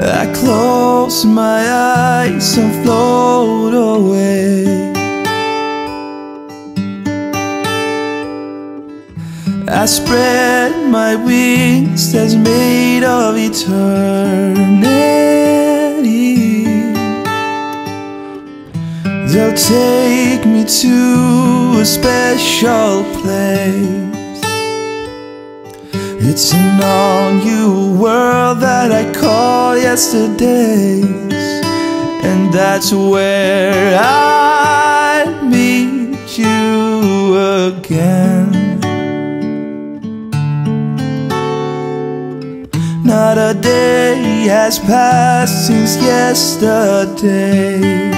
I close my eyes and float away. I spread my wings that's made of eternity. They'll take me to a special place. It's an all-new world that I call yesterday's, and that's where I meet you again. Not a day has passed since yesterday.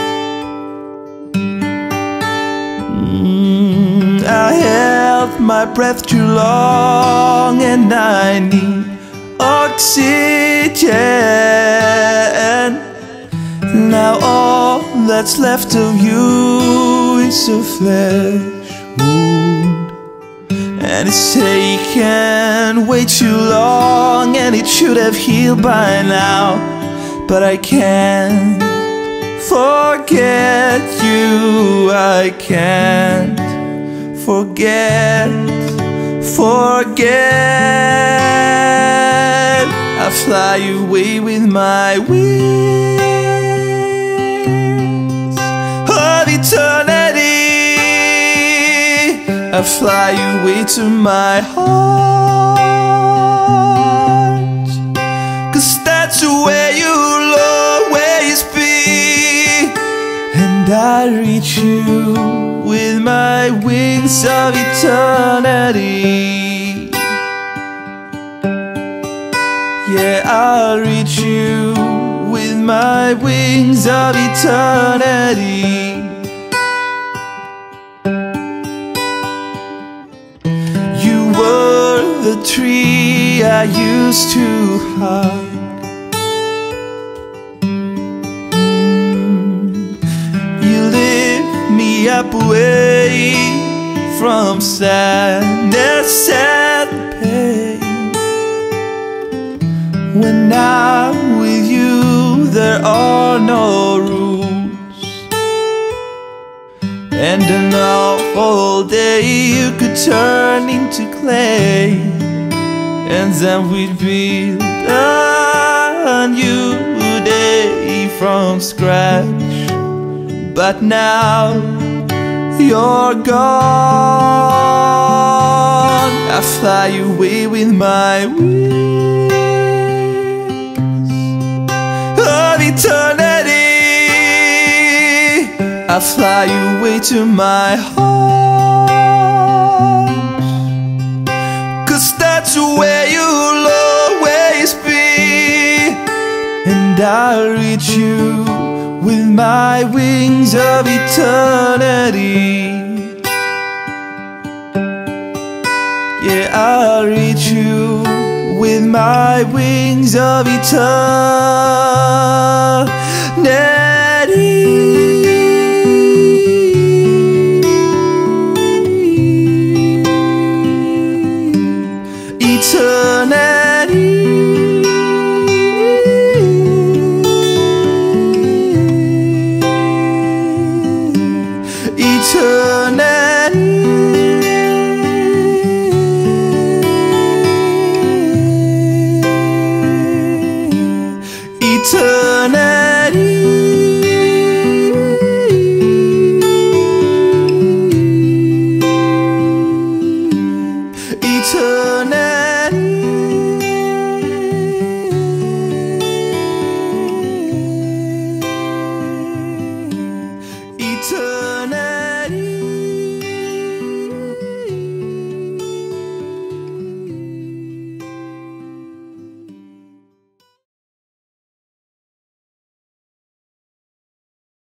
I held my breath too long, and I need oxygen. Now all that's left of you is a flesh wound, and it's taken way too long, and it should have healed by now. But I can't forget you, I can't forget. I fly away with my wings of eternity. I fly away to my heart, 'cause that's where you'll always be. And I reach you with my wings of eternity. Yeah, I'll reach you with my wings of eternity. You were the tree I used to hug. You lift me up away from sadness and pain. When I'm with you, there are no rules, and an awful day you could turn into clay, and then we'd build a new day from scratch. But now you're gone. I fly away with my wings of eternity. I fly away to my heart, 'cause that's where you'll always be. And I'll reach you with my wings of eternity. Yeah, I'll reach you with my wings of eternity. Eternity. Eternity. Eternity.